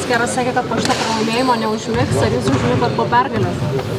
Keras sakė, kad po šitą pralaimėjimo neužmigs, ar jūs užmigot po pergalės?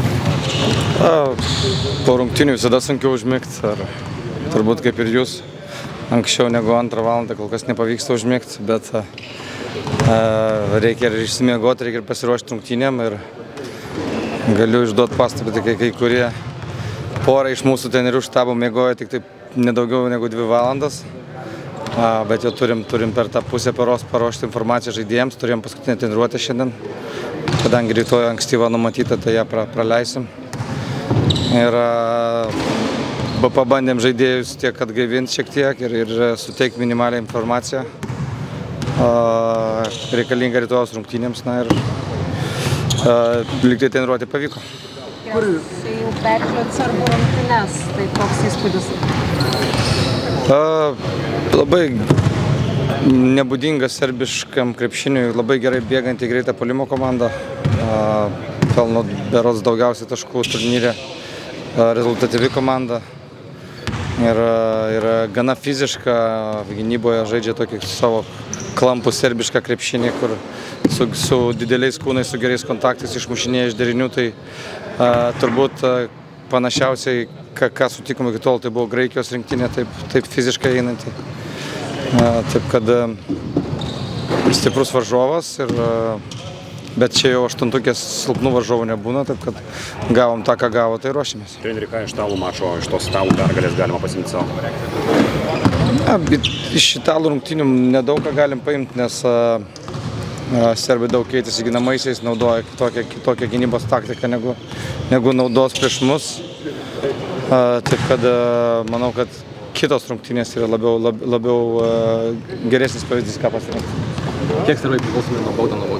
Po rungtynių visada sunkiau užmigti, turbūt kaip ir jūs. Anksčiau negu 2 valandą kol kas nepavyksta užmigti, bet reikia ir išsimiegoti, reikia ir pasiruošti rungtynėm. Ir galiu išduoti pastabą, kai kurie pora iš mūsų trenerių štabo miegojo tik taip nedaugiau negu 2 valandas. Bet jau turim per tą pusę paros paruošti informaciją žaidėjams, turėjom paskutinę treniruotę šiandien. Kadangi rytoj ankstyva numatyta, tai ją praleisim. Ir pabandėm žaidėjus tiek atgaivinti šiek tiek ir suteikti minimalią informaciją reikalingą rytojos rungtynėms. Ir lyg tai treniruotė pavyko. Jau peržiūrėt Serbų rungtynes, tai koks įspūdis? Labai nebūdingas serbiškam krepšiniui, labai gerai bėganti greitą puolimo komanda. Pelno berods daugiausiai taškų turnyre, rezultatyvi komanda. Ir gana fiziška, gynyboje žaidžia tokį savo klampų serbišką krepšinį, kur su dideliais kūnais, su gerais kontaktais išmušinėja iš derinių. Tai turbūt panašiausiai, ką sutikome iki tol, tai buvo Graikijos rinktinė, taip fiziškai einanti. Taip kad stiprus varžovas, bet čia jau 8-tukės silpnų varžovų nebūna, taip kad gavom tą, ką gavo, tai ruošėmės. Treneri, ką iš italų mačo, iš tos italų pergalės galima pasimti savo? Iš italų rungtynių nedaug ką galim paimti, nes serbai daug keitėsi ginamaisiais, naudoja kitokią gynybos taktiką negu naudos prieš mus. Taip kad manau, kad kitos rungtynės yra labiau geresnis pavyzdys, ką pasirinkti. Kiek serbai priklausomi nuo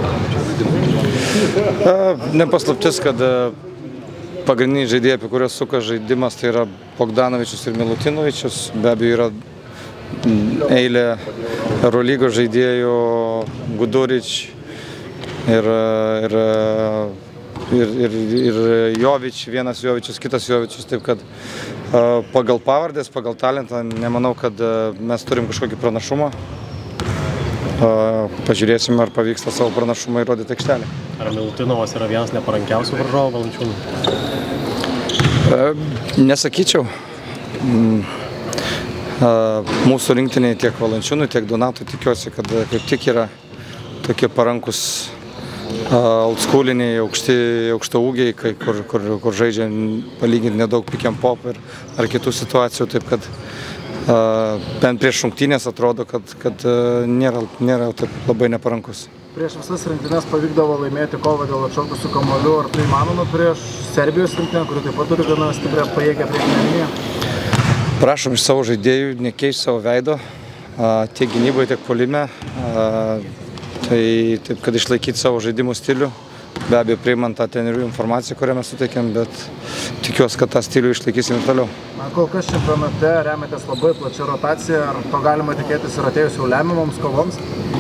žaidimų? Nepaslaptis, kad pagrindiniai žaidėjai, apie kuriuos suka žaidimas, tai yra Bogdanovičius ir Milutinovičius. Be abejo yra eilė Eurolygos žaidėjų, Gudurič ir Jovič, vienas Jovičius, kitas Jovičius. Taip kad pagal pavardės, pagal talentą nemanau, kad mes turim kažkokį pranašumą. Pažiūrėsim, ar pavyksta savo pranašumą įrodyti aikštelę. Ar Milutinovas yra vienas neparankiausių varžovų Valančiūnų? Nesakyčiau. Mūsų rinktiniai tiek Valančiūnui, tiek Donatui tikiuosi, kad kaip tik yra tokie parankus oldschooliniai, aukštaūgiai, kur žaidžia palyginti nedaug pick and pop ar kitų situacijų. Taip kad bent prieš rungtynės atrodo, kad nėra taip labai neparankus. Prieš visas rungtynes pavykdavo laimėti kovą dėl atšokusių kamuolių. Ar tai įmanoma prieš Serbijos rinktinę, kuri taip pat turi gana stiprią pajėgę priekinę liniją? Prašom iš savo žaidėjų nekeisti savo veido, tiek gynyboje, tiek puolime. Tai taip, kad išlaikyti savo žaidimų stilių. Be abejo, priimant tą trenerių informaciją, kurią mes suteikėm, bet tikiuosi, kad tą stilių išlaikysim ir toliau. Kol kas čempionate remiatės labai plačia rotacija. Ar to galima tikėtis ir atėjus jau lemiamoms kovoms?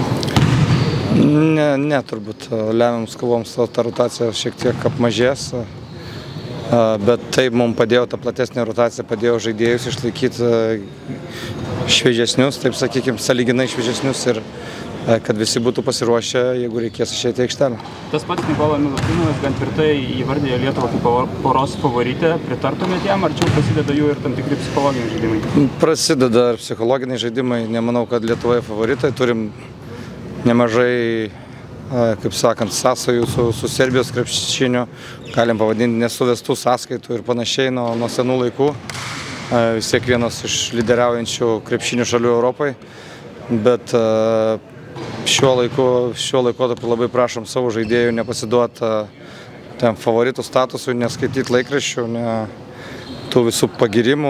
Ne, turbūt lemiamoms kovoms ta rotacija šiek tiek apmažės. Bet taip mums padėjo, ta platesnė rotacija padėjo žaidėjus išlaikyti šviežesnius, taip sakykime, sąlyginai šviežesnius ir kad visi būtų pasiruošę, jeigu reikės išeiti į aikštelę. Tas pats Nikola Milutinovas gan tvirtai įvardėjo Lietuvą kaip poros favoritę. Pritartumėte jam, ar čia prasideda jų ir tam tikri psichologiniai žaidimai? Prasideda ir psichologiniai žaidimai. Nemanau, kad Lietuvoje favoritai. Turim nemažai, kaip sakant, sąsajų su Serbijos krepšiniu. Galim pavadinti nesuvestų sąskaitų ir panašiai nuo senų laikų. Vis tiek vienas iš lyderiaujančių krepšinių šalių Europai. Bet šiuo laikotarpiu labai prašom savo žaidėjų nepasiduoti tam favoritų statusui, neskaityti laikraščių, tų visų pagirimų,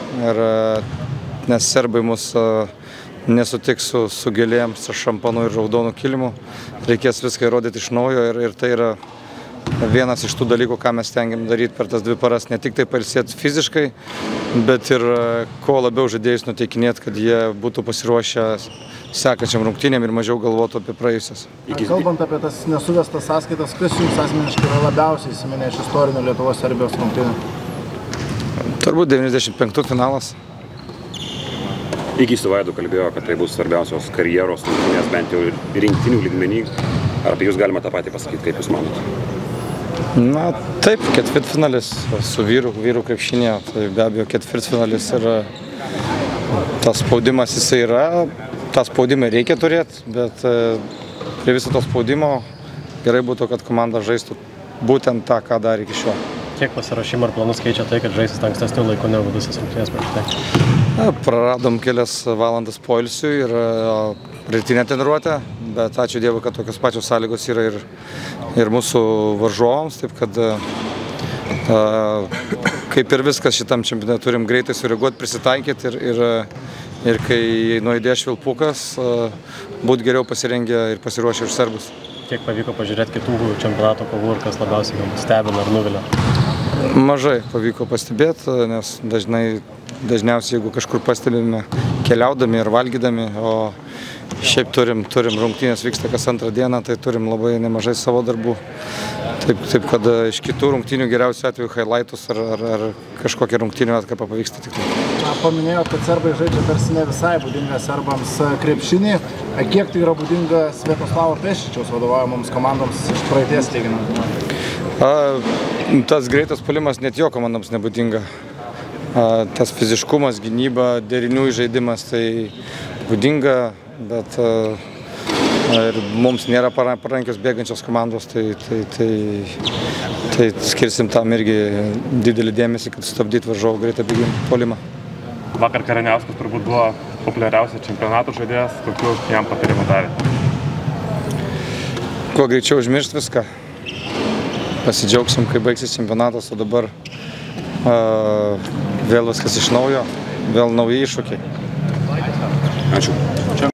nes serbai mus nesutiks su gėlėm, su šampanu ir raudonu kilimu. Reikės viską įrodyti iš naujo ir tai yra vienas iš tų dalykų, ką mes stengiam daryti per tas 2 paras. Ne tik tai pailsėti fiziškai, bet ir kuo labiau žaidėjus nuteikinėti, kad jie būtų pasiruošę sekančiam rungtynėm ir mažiau galvotų apie praėjusias. Kalbant apie tas nesuvestas sąskaitas, kas jums asmeniškai yra labiausiai įsiminę iš istorinių Lietuvos-Serbijos rungtynių? Turbūt 95 finalas. Iki su Vaidu kalbėjo, kad tai bus svarbiausios karjeros rungtynės, bent jau rinktinių lygmenį. Ar apie jūs galima tą patį pasakyti, kaip jūs manote? Na taip, ketvirtfinalis su vyrų krepšinėje, tai be abejo ketvirtfinalis ir tas spaudimas jisai yra, tą spaudimą reikia turėti, bet prie viso to spaudimo gerai būtų, kad komanda žaistų būtent tą, ką darė iki šiol. Kiek pasiruošimą ir planus keičia tai, kad žaisis ankstesnių laikų negu visas rungtynės prieš tai? Praradom kelias valandas poilsiui ir rytinę treniruotę, bet ačiū Dievui, kad tokios pačios sąlygos yra ir mūsų varžovams, taip kad kaip ir viskas šitam čempionate turim greitai sureaguoti, prisitaikyti ir kai nuaidės švilpukas, būti geriau pasirengę ir pasiruošę už serbus. Kiek pavyko pažiūrėti kitų čempionato kovų ir kas labiausiai galbūt stebina ar nuvilia? Mažai pavyko pastebėti, nes dažniausiai, jeigu kažkur pastebime keliaudami ir valgydami, o šiaip turim rungtynės vyksta kas antrą dieną, tai turim labai nemažai savo darbų. Taip kad iš kitų rungtynių geriausiu atveju highlightus ar kažkokią rungtynių atkapą pavyksta tik. Paminėjot, kad serbai žaidžia tarsi ne visai būdinga serbams krepšinį. Kiek tai yra būdinga Sviatoslavo Pešičiaus vadovaujamoms komandoms iš praeities lyginant? Tas greitas puolimas net jo komandoms nebūdinga. Tas fiziškumas, gynyba, derinių žaidimas tai būdinga, bet ir mums nėra parankios bėgančios komandos, tai skirsim tam irgi didelį dėmesį, kad sustabdyti varžovų greitą puolimą. Vakar Karaniauskas turbūt buvo populiariausias čempionato žaidėjas, kokiu jam patarimą davė? Kuo greičiau užmiršti viską. Pasidžiaugsim, kai baigsis čempionatas, o dabar vėl viskas iš naujo, vėl nauji iššūkiai. Ačiū.